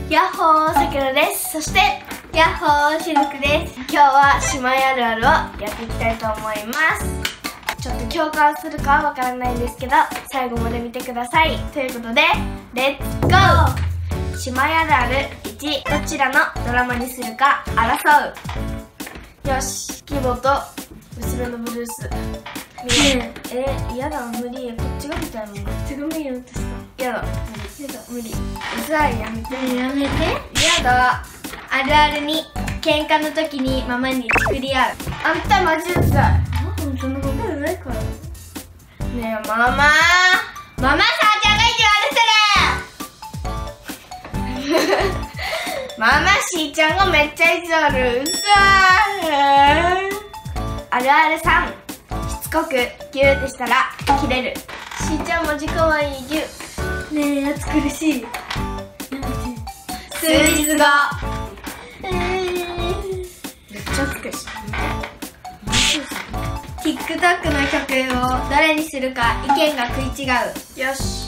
ヤッホー、さくらです。そしてヤッホー、しずくです。今日は姉妹あるあるをやっていきたいと思います。ちょっと共感するかはわからないんですけど、最後まで見てください。ということでレッツゴー。姉妹あるある1、どちらのドラマにするか争う。よし、義母と娘のブルース。やだ、無理。こっちが見たいもん。手紙やってさ。やだ、無理。うざい、やめて。やだ。あるあるに、喧嘩の時にママに作り合う。あんたマジうざい。そんなことないから。ねえ、ママさんちゃんが意地悪するママしーちゃんがめっちゃ意地悪。うざい。あるある3、しつこくギューってしたら切れる。しーちゃんマジかわいいギュー。ねえ、暑苦しい。数日後。めっちゃ暑苦しい。TikTok の曲をどれにするか意見が食い違う。よし、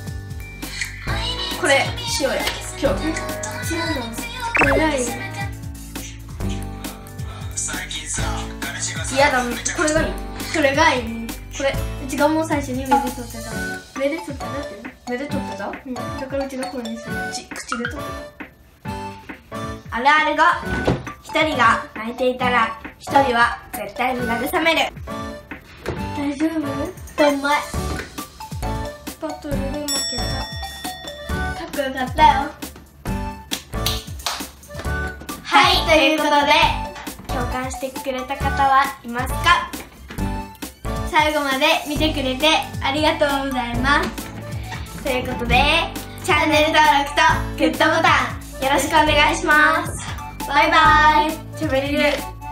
これしようや。今日違うのこれがいい。いやだ、これがいい。それがいい。これうちがもう最初に目で撮ってた。目で撮ってたって目で撮ってた。うん、だからうちがこれにする。口で撮ってた。あるある5、一人が泣いていたら一人は絶対に慰める。大丈夫？うまい。バトルで負けた。かっこよかったよ。はい、ということで共感してくれた方はいますか？最後まで見てくれてありがとうございます。ということでチャンネル登録とグッドボタンよろしくお願いします。バイバイ。しゃべれる。